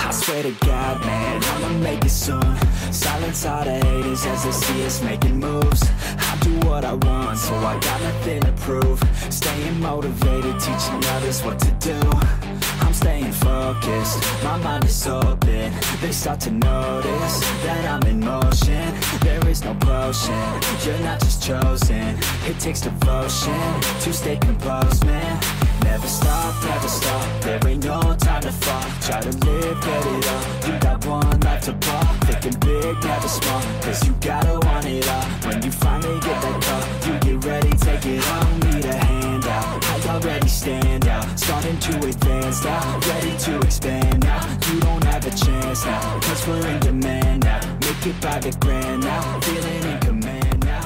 I swear to God, man, I'ma make it soon. Silence all the haters as they see us making moves. I do what I want, so I got nothing to prove. Staying motivated, teaching others what to do. I'm staying focused, my mind is open. They start to notice that I'm in motion. There is no potion, you're not just chosen. It takes devotion to stay composed, man. Never stop, there ain't no time to fall. Try to live, get it all, you got one life to ball. Thinking big, never small, cause you gotta want it all. When you finally get that call, you get ready, take it on. Need a hand out, I already stand out. Starting to advance now, ready to expand now. You don't have a chance now, cause we're in demand now. Make it by the grand now, feeling in command now.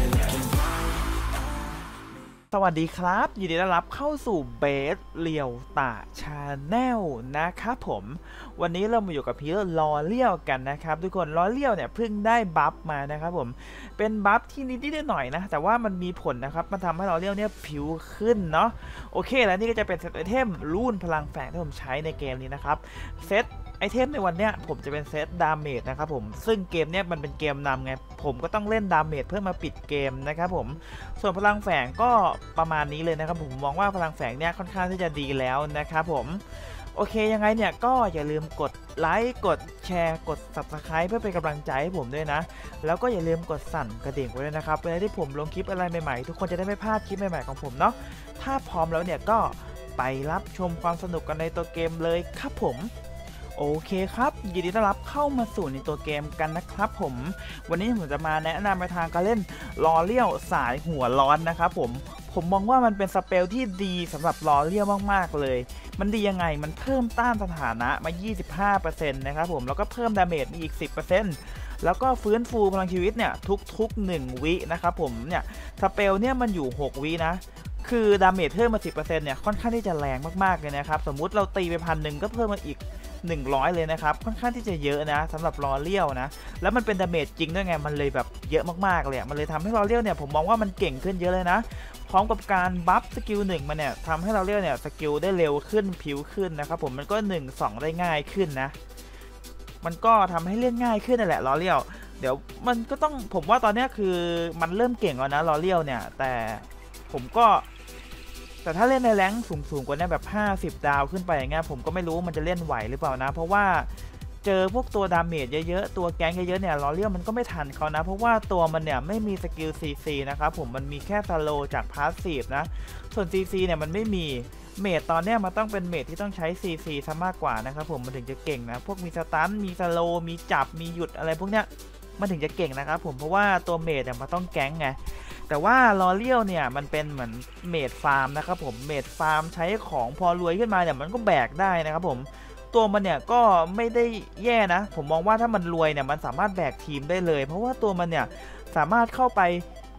สวัสดีครับยินดีต้อนรับเข้าสู่เบสเลียวตาชาแนลนะครับผมวันนี้เรามาอยู่กับพี่ลอเลี้ยวกันนะครับทุกคนลอเลี้ยวเนี่ยเพิ่งได้บัฟมานะครับผมเป็นบัฟที่นิดๆหน่อยนะแต่ว่ามันมีผลนะครับมันทำให้ลอเลี้ยวเนี่ยผิวขึ้นเนาะโอเคแล้วนี่ก็จะเป็นเซตไอเทมรุ่นพลังแฝงที่ผมใช้ในเกมนี้นะครับเซตไอเทมในวันเนี้ยผมจะเป็นเซตดาเมจนะครับผมซึ่งเกมเนี้ยมันเป็นเกมนำไงผมก็ต้องเล่นดาเมจเพื่อมาปิดเกมนะครับผมส่วนพลังแฝงก็ประมาณนี้เลยนะครับผมมองว่าพลังแฝงเนี้ยค่อนข้างที่จะดีแล้วนะครับผมโอเคยังไงเนี่ยก็อย่าลืมกดไลค์กดแชร์กด Subscribe เพื่อเป็นกำลังใจให้ผมด้วยนะแล้วก็อย่าลืมกดสั่นกระดิ่งไว้ด้วยนะครับเวลาที่ผมลงคลิปอะไรใหม่ๆทุกคนจะได้ไม่พลาดคลิปใหม่ๆของผมเนาะถ้าพร้อมแล้วเนี่ยก็ไปรับชมความสนุกกันในตัวเกมเลยครับผมโอเคครับยินดีต้อนรับเข้ามาสู่ในตัวเกมกันนะครับผมวันนี้ผมจะมาแนะนำไปทางการเล่นลอเลี้ยวสายหัวร้อนนะครับผมมองว่ามันเป็นสเปลที่ดีสำหรับลอเลี้ยวมากๆเลยมันดียังไงมันเพิ่มต้านสถานะมา 25% นะครับผมแล้วก็เพิ่มดาเมจมาอีก 10% แล้วก็ฟื้นฟูพลังชีวิตเนี่ยทุกๆ1วินะครับผมเนี่ยสเปลเนี่ยมันอยู่6วินะคือดาเมจเพิ่มมา 10% เนี่ยค่อนข้างที่จะแรงมากๆเลยนะครับสมมุติเราตีไป1,000ก็เพิ่มมาอีก100เลยนะครับค่อนข้างที่จะเยอะนะสำหรับลอเลี้ยวนะแล้วมันเป็นดาเมจจริงด้วยไงมันเลยแบบเยอะมากๆเลยมันเลยทำให้ลอเลี้ยวเนี่ยผมมองว่ามันเก่งขึ้นเยอะเลยนะพร้อมกับการบัฟสกิล1มันเนี่ยทำให้ลอเลี้ยวเนี่ยสกิลได้เร็วขึ้นผิวขึ้นนะครับผมมันก็1-2ได้ง่ายขึ้นนะมันก็ทำให้เล่นง่ายขึ้นนั่นแหละลอเลี้ยวเดี๋ยวมันก็ต้องผมว่าตอนนี้คือมันเริ่มเก่งแล้วนะลอเลี้ยวเนี่ยแต่ถ้าเล่นในแรงค์สูงกว่านี้แบบ50ดาวขึ้นไปอย่างเงี้ยผมก็ไม่รู้มันจะเล่นไหวหรือเปล่านะเพราะว่าเจอพวกตัวดาเมจเยอะๆตัวแก๊งเยอะๆเนี่ยลอเลี้ยวมันก็ไม่ทันเขานะเพราะว่าตัวมันเนี่ยไม่มีสกิล CC นะครับผมมันมีแค่สโลจากพาสซีฟนะส่วน CC เนี่ยมันไม่มีเมจตอนเนี้ยมันต้องเป็นเมจที่ต้องใช้ CC ซะมากกว่านะครับผมมันถึงจะเก่งนะพวกมีสตันมีสโลมีจับมีหยุดอะไรพวกเนี้ยมันถึงจะเก่งนะครับผมเพราะว่าตัวเมจเนี่ยมันต้องแก๊งไงแต่ว่าลอเลี้ยวเนี่ยมันเป็นเหมือนเมดฟาร์มนะครับผมเมดฟาร์มใช้ของพอรวยขึ้นมาเนี่ยมันก็แบกได้นะครับผมตัวมันเนี่ยก็ไม่ได้แย่นะผมมองว่าถ้ามันรวยเนี่ยมันสามารถแบกทีมได้เลยเพราะว่าตัวมันเนี่ยสามารถเข้าไป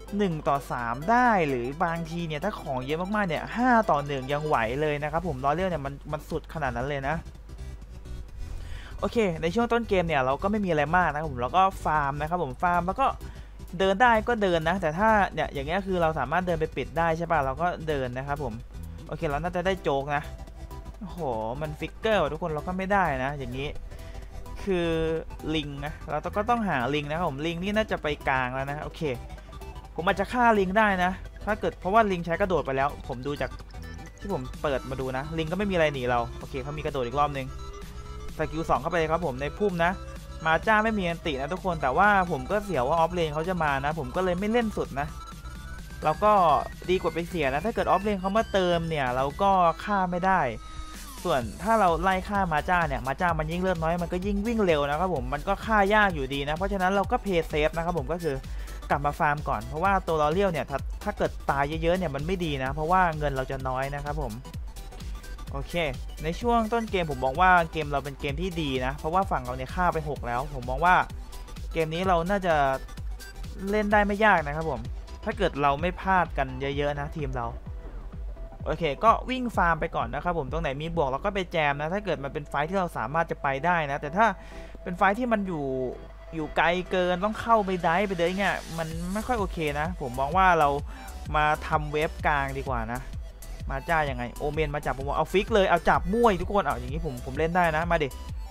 1-3ได้หรือบางทีเนี่ยถ้าของเยอะมากๆเนี่ย5-1ยังไหวเลยนะครับผมลอเลี้ยวเนี่ยมันสุดขนาดนั้นเลยนะโอเคในช่วงต้นเกมเนี่ยเราก็ไม่มีอะไรมากนะครับผมเราก็ฟาร์มนะครับผมฟาร์มแล้วก็เดินได้ก็เดินนะแต่ถ้าเนี่ยอย่างเงี้ยคือเราสามารถเดินไปปิดได้ใช่ป่ะเราก็เดินนะครับผมโอเคเราน่าจะได้โจกนะโอ้โหมันฟิกเกอร์ทุกคนเราก็ไม่ได้นะอย่างนี้คือลิงนะเราก็ต้องหาลิงนะครับผมลิงนี่น่าจะไปกลางแล้วนะโอเคผมอาจจะฆ่าลิงได้นะถ้าเกิดเพราะว่าลิงใช้กระโดดไปแล้วผมดูจากที่ผมเปิดมาดูนะลิงก็ไม่มีอะไรหนีเราโอเคเขามีกระโดดอีกรอบนึงสกิล2เข้าไปเลยครับผมในพุ่มนะมาจ้าไม่มีอันตินะทุกคนแต่ว่าผมก็เสียว่าออฟเลนเขาจะมานะผมก็เลยไม่เล่นสุดนะเราก็ดีกว่าไปเสียนะถ้าเกิดออฟเลนเขามาเติมเนี่ยเราก็ฆ่าไม่ได้ส่วนถ้าเราไล่ฆ่ามาจ้าเนี่ยมาจ้ามันยิ่งเลือดน้อยมันก็ยิ่งวิ่งเร็วนะครับผมมันก็ฆ่ายากอยู่ดีนะเพราะฉะนั้นเราก็เพย์เซฟนะครับผมก็คือกลับมาฟาร์มก่อนเพราะว่าตัวลอเลี้ยวเนี่ยถ้าเกิดตายเยอะๆเนี่ยมันไม่ดีนะเพราะว่าเงินเราจะน้อยนะครับผมโอเคในช่วงต้นเกมผมมองว่าเกมเราเป็นเกมที่ดีนะเพราะว่าฝั่งเราเนี่ยฆ่าไป6แล้วผมมองว่าเกมนี้เราน่าจะเล่นได้ไม่ยากนะครับผมถ้าเกิดเราไม่พลาดกันเยอะๆนะทีมเราโอเคก็วิ่งฟาร์มไปก่อนนะครับผมตรงไหนมีบวกเราก็ไปแจมนะถ้าเกิดมันเป็นไฟที่เราสามารถจะไปได้นะแต่ถ้าเป็นไฟที่มันอยู่ไกลเกินต้องเข้าไปได้ไปเลยเงี้ยมันไม่ค่อยโอเคนะผมมองว่าเรามาทำเวฟกลางดีกว่านะมาจ้ายังไงโอเมนมาจับผมเอาฟิกเลยเอาจับมั่วทุกคนเอาอย่างนี้ผมเล่นได้นะมาดิส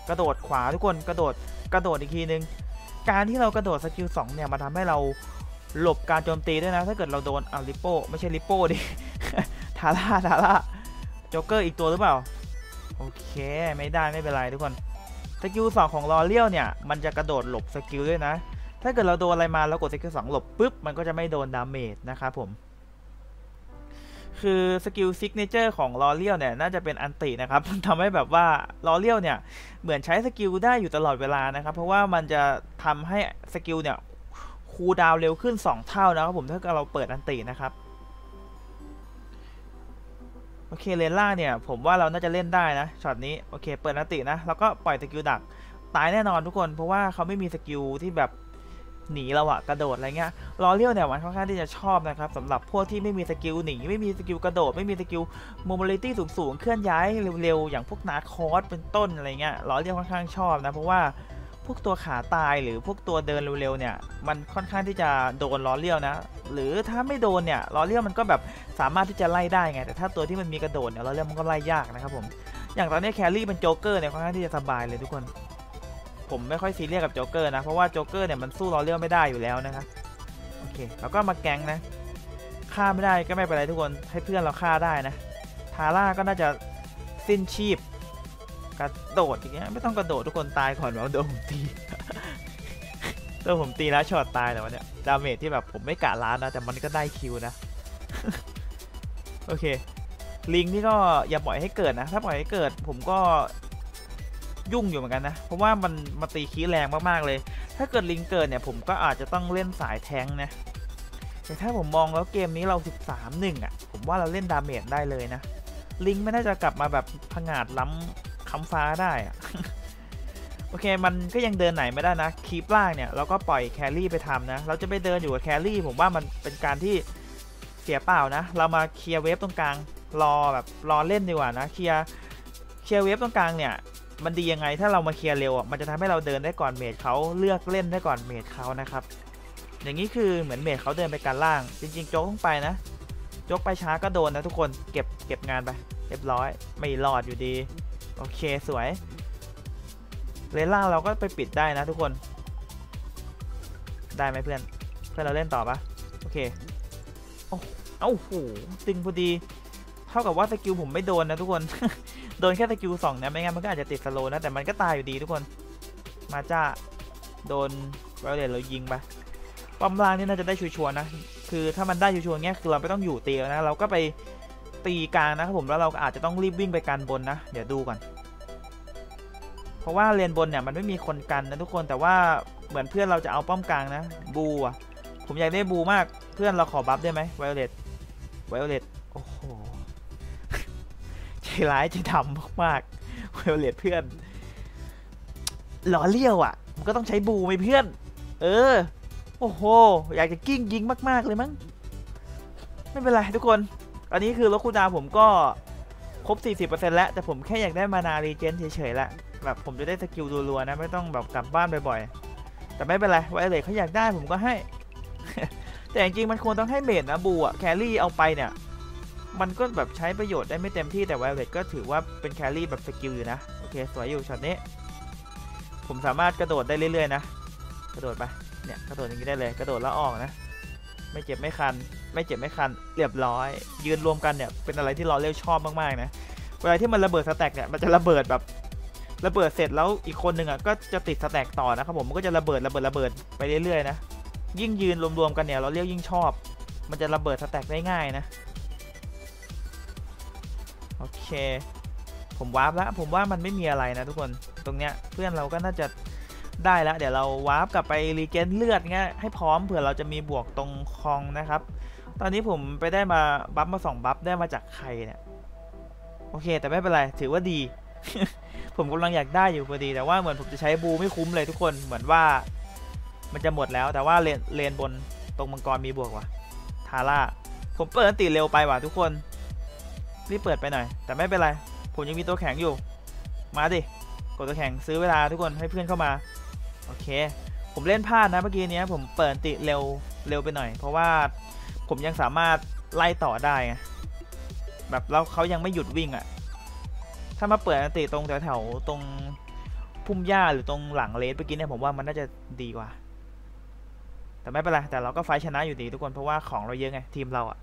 กระโดดขวาทุกคนกระโดดอีกทีนึงการที่เรากระโดดสกิล2เนี่ยมาทำให้เราหลบการโจมตีด้วยนะถ้าเกิดเราโดนลิปโป้ไม่ใช่ลิปโป้ดิ ทาร่าโจ๊กเกอร์อีกตัวหรือเปล่าโอเคไม่ได้ไม่เป็นไรทุกคนสกิล2ของลอเลียวเนี่ยมันจะกระโดดหลบสกิลด้วยนะถ้าเกิดเราโดนอะไรมาแล้วกดสกิล2หลบปุ๊บมันก็จะไม่โดนดาเมจนะครับผมคือสกิลซิกเนเจอร์ของลอเลียวเนี่ยน่าจะเป็นอันตินะครับทำให้แบบว่าลอเลียวเนี่ยเหมือนใช้สกิลได้อยู่ตลอดเวลานะครับเพราะว่ามันจะทำให้สกิลเนี่ยคูลดาวน์เร็วขึ้น2เท่านะครับผมถ้าเกิดเราเปิดอันตินะครับโอเคเลนล่างเนี่ยผมว่าเราน่าจะเล่นได้นะช็อตนี้โอเคเปิดอันตินะแล้วก็ปล่อยสกิลดักตายแน่นอนทุกคนเพราะว่าเขาไม่มีสกิลที่แบบหนีเราอะกระโดดอะไรเงี้ยลอเลียวเนี่ยมันค่อนข้างที่จะชอบนะครับสำหรับพวกที่ไม่มีสกิลหนีไม่มีสกิลกระโดดไม่มีสกิลโมบิลิตี้สูงๆเคลื่อนย้ายเร็วๆอย่างพวกนาคอสเป็นต้นอะไรเงี้ยลอเลียวค่อนข้างชอบนะเพราะว่าพวกตัวขาตายหรือพวกตัวเดินเร็วๆเนี่ยมันค่อนข้างที่จะโดนลอเลียวนะหรือถ้าไม่โดนเนี่ยลอเลียวมันก็แบบสามารถที่จะไล่ได้ไงแต่ถ้าตัวที่มันมีกระโดดเนี่ยลอเลียวมันก็ไล่ยากนะครับผมอย่างตอนนี้แครี่เป็นโจ๊กเกอร์เนี่ยค่อนข้างที่จะสบายเลยทุกคนผมไม่ค่อยซีเรียสกับโจ๊กเกอร์นะเพราะว่าโจ๊กเกอร์เนี่ยมันสู้ลอเลียวไม่ได้อยู่แล้วนะครับโอเคแล้วก็มาแก๊งนะฆ่าไม่ได้ก็ไม่เป็นไรทุกคนให้เพื่อนเราฆ่าได้นะทาร่าก็น่าจะสิ้นชีพกระโดดอย่างเงี้ยไม่ต้องกระโดดทุกคนตายก่อนว่าโดนผมตี ตัวผมตีแล้วช็อตตายแต่ว่าเนี่ยดาเมจที่แบบผมไม่กะล้านนะแต่มันก็ได้คิวนะ โอเคลิงนี่ก็อย่าปล่อยให้เกิดนะถ้าปล่อยให้เกิดผมก็ยุ่งอยู่เหมือนกันนะเพราะว่ามันมาตีคีแรงมากๆเลยถ้าเกิดลิงเกิดเนี่ยผมก็อาจจะต้องเล่นสายแทงนะแต่ถ้าผมมองแล้วเกมนี้เรา 13-1 อ่ะผมว่าเราเล่นดาเมจได้เลยนะลิงไม่น่าจะกลับมาแบบผงาดล้ำคำฟ้าได้อะ โอเคมันก็ยังเดินไหนไม่ได้นะคีปล่างเนี่ยเราก็ปล่อยแครี่ไปทำนะเราจะไปเดินอยู่กับแครี่ผมว่ามันเป็นการที่เสียเปล่านะเรามาเคลียร์เวฟตรงกลางรอเล่นดีกว่านะเคลียร์เวฟตรงกลางเนี่ยมันดียังไงถ้าเรามาเคลียร์เร็วอ่ะมันจะทำให้เราเดินได้ก่อนเมจเขาเลือกเล่นได้ก่อนเมจเขานะครับอย่างนี้คือเหมือนเมจเขาเดินไปกันล่างจริงๆโจ๊กต้องไปนะโจ๊กไปช้าก็โดนนะทุกคนเก็บงานไปเรียบร้อยไม่รอดอยู่ดีโอเคสวยเลนล่างเราก็ไปปิดได้นะทุกคนได้ไหมเพื่อนเราเล่นต่อปะโอเคเอ้าโหตึงพอดีเท่ากับว่าสกิลผมไม่โดนนะทุกคน โดนแค่สกิล2นะไม่งั้นมันก็อาจจะติดสโลนะแต่มันก็ตายอยู่ดีทุกคนมาจ้าโดนไวโอเลตเรายิงไปป้อมล่างนี่น่าจะได้ชัวร์ๆนะคือถ้ามันได้ชัวร์ๆเงี้ยคือเราไม่ต้องอยู่ตีแล้วนะเราก็ไปตีกลางนะครับผมแล้วเราอาจจะต้องรีบวิ่งไปกันบนนะเดี๋ยวดูก่อนเพราะว่าเลนบนเนี่ยมันไม่มีคนกันนะทุกคนแต่ว่าเหมือนเพื่อนเราจะเอาป้อมกลางนะบูอ่ะผมอยากได้บูมากเพื่อนเราขอบัฟได้ไหมไวโอเลตโอ้โหใจร้ายใจดำมากไวโอเลตเพื่อนหล่อเลี้ยวอ่ะมันก็ต้องใช้บูไหมเพื่อนโอ้โหอยากจะกิ้งยิงมากๆเลยมั้งไม่เป็นไรทุกคนอันนี้คือลดคูลดาวน์ผมก็ครบ 40% แล้วแต่ผมแค่อยากได้มานารีเจนเฉยๆละแบบผมจะได้สกิลรัวๆนะไม่ต้องแบบกลับบ้านบ่อยๆแต่ไม่เป็นไรไวโอเลตเขาอยากได้ผมก็ให้ แต่จริงๆมันควรต้องให้เมจนะบูอะแครี่เอาไปเนี่ยมันก็แบบใช้ประโยชน์ได้ไม่เต็มที่แต่ไวโอเลตก็ถือว่าเป็นแครี่แบบสกิลอยู่นะโอเคสวยอยู่ช็อตนี้ผมสามารถกระโดดได้เรื่อยๆนะกระโดดไปเนี่ยกระโดดอย่างนี้ได้เลยกระโดดแล้วออกนะไม่เจ็บไม่คันเรียบร้อยยืนรวมกันเนี่ยเป็นอะไรที่เราเรียกชอบมากๆนะเวลาที่มันระเบิดสแต็กเนี่ยมันจะระเบิดแบบระเบิดเสร็จแล้วอีกคนหนึ่งอ่ะก็จะติดสแต็กต่อนะครับผมมันก็จะระเบิดไปเรื่อยๆนะยิ่งยืนรวมๆกันเนี่ยเราเรียกยิ่งชอบมันจะระเบิดสแต็กได้ง่ายนะโอเคผมวาร์ปแล้วผมว่ามันไม่มีอะไรนะทุกคนตรงเนี้ยเพื่อนเราก็น่าจะได้แล้วเดี๋ยวเราวาร์ปกลับไปรีเจนเลือดเงี้ยให้พร้อมเผื่อเราจะมีบวกตรงคองนะครับตอนนี้ผมไปได้มาบัฟมา2บัฟได้มาจากใครเนี่ยโอเคแต่ไม่เป็นไรถือว่าดี ผมกำลังอยากได้อยู่พอดีแต่ว่าเหมือนผมจะใช้บูไม่คุ้มเลยทุกคนเหมือนว่ามันจะหมดแล้วแต่ว่าเลนบนตรงมังกรมีบวกว่ะทาร่าผมเปิดอันติเร็วไปว่ะทุกคนรีบเปิดไปหน่อยแต่ไม่เป็นไรผมยังมีตัวแข็งอยู่มาดิกดตัวแข็งซื้อเวลาทุกคนให้เพื่อนเข้ามาโอเคผมเล่นพลาดนะเมื่อกี้นี้ผมเปิดอันติเร็วไปหน่อยเพราะว่าผมยังสามารถไล่ต่อได้ไงแบบแล้วเขายังไม่หยุดวิ่งอ่ะถ้ามาเปิดอันติตรงแถวๆตรงภูพุ่มหญ้าหรือตรงหลังเลสเมื่อกี้เนี่ยผมว่ามันน่าจะดีกว่าแต่ไม่เป็นไรแต่เราก็ไฟชนะอยู่ดีทุกคนเพราะว่าของเราเยอะไงทีมเราอะ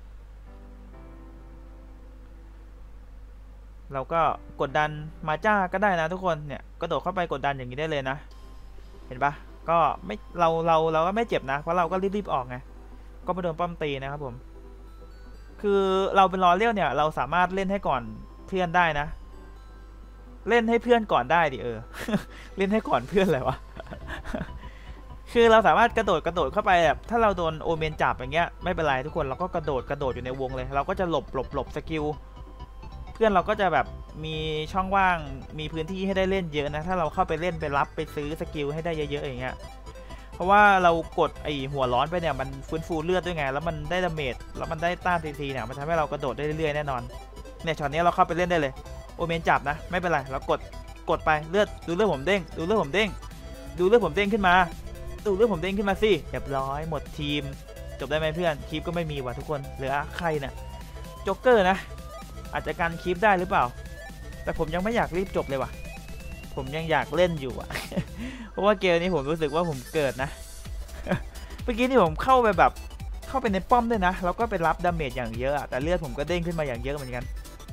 เราก็กดดันมาจ้าก็ได้นะทุกคนเนี่ยกระโดดเข้าไปกดดันอย่างนี้ได้เลยนะเห็นปะก็ไม่เราก็ไม่เจ็บนะเพราะเราก็รีบออกไงก็ไม่โดนป้อมตีนะครับผมคือเราเป็นรอเลี้ยวเนี่ยเราสามารถเล่นให้ก่อนเพื่อนได้นะเล่นให้เพื่อนก่อนได้ดิเล่นให้ก่อนเพื่อนอะไรวะ คือเราสามารถกระโดดเข้าไปแบบถ้าเราโดนโอเมนจับอย่างเงี้ยไม่เป็นไรทุกคนเราก็กระโดดอยู่ในวงเลยเราก็จะหลบสกิลเพื่อนเราก็จะแบบมีช่องว่างมีพื้นที่ให้ได้เล่นเยอะนะถ้าเราเข้าไปเล่นไปรับไปซื้อสกิลให้ได้เยอะๆอย่างเงี้ยเพราะว่าเรากดไอหัวร้อนไปเนี่ยมันฟื้นฟูเลือดด้วยไงแล้วมันได้ดาเมจแล้วมันได้ต้านทีเนี่ยมันทำให้เรากระโดดได้เรื่อยๆแน่นอนเนี่ยช็อตนี้เราเข้าไปเล่นได้เลยโอเมนจับนะไม่เป็นไรเรากดไปเลือดดูเลือดผมเด้งดูเลือดผมเด้งขึ้นมาดูเลือดผมเด้งขึ้นมาสิเรียบร้อยหมดทีมจบได้ไหมเพื่อนคลิปก็ไม่มีว่ะทุกคนเหลือใครเนี่ยโจ๊กเกอร์นะอาจจะการคลิปได้หรือเปล่าแต่ผมยังไม่อยากรีบจบเลยว่ะผมยังอยากเล่นอยู่อ่ะ เพราะว่าเกมนี้ผมรู้สึกว่าผมเกิดนะ เมื่อกี้นี่ผมเข้าไปในป้อมด้วยนะแล้วก็ไปรับดาเมจอย่างเยอะแต่เลือดผมก็เด้งขึ้นมาอย่างเยอะเหมือนกัน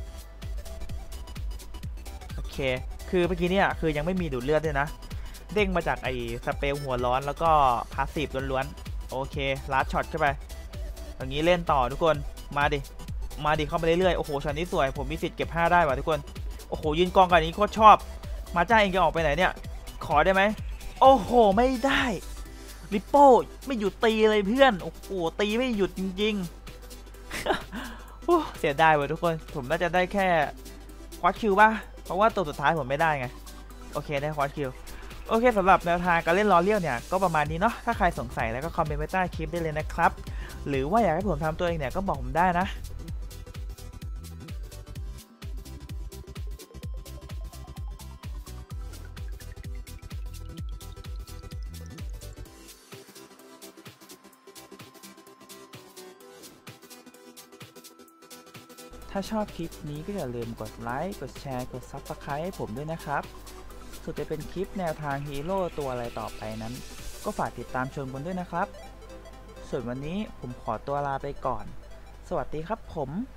โอเคคือเมื่อกี้เนี่ยคือยังไม่มีดูดเลือดด้วยนะเด้งมาจากไอ้สเปลหัวร้อนแล้วก็พาสซีฟล้วนๆโอเคลัดช็อตเข้าไปอย่างนี้เล่นต่อทุกคนมาดิเข้าไปเรื่อยๆโอ้โหช็อตนี้สวยผมมีสิทธิ์เก็บ5ได้ว่ะทุกคนโอ้โหยืนกองกันนี้โคตรชอบมาจ้าเองจะออกไปไหนเนี่ยขอได้ไหมโอ้โหไม่ได้ริปโป้ไม่หยุดตีเลยเพื่อนโอ้โหตีไม่หยุดจริงๆ เสียดายว่ะทุกคนผมน่าจะได้แค่ควอตคิวป่ะเพราะว่าตัวสุดท้ายผมไม่ได้ไงโอเคได้ควอตคิวโอเคสำหรับแนวทางการเล่นลอเลียวเนี่ยก็ประมาณนี้เนาะถ้าใครสงสัยแล้วก็คอมเมนต์ไว้ใต้คลิปได้เลยนะครับหรือว่าอยากให้ผมทำตัวเองเนี่ยก็บอกผมได้นะถ้าชอบคลิปนี้ก็อย่าลืมกดไลค์กดแชร์กด Subscribe ให้ผมด้วยนะครับส่วนจะเป็นคลิปแนวทางฮีโร่ตัวอะไรต่อไปนั้นก็ฝากติดตามชมกันด้วยนะครับส่วนวันนี้ผมขอตัวลาไปก่อนสวัสดีครับผม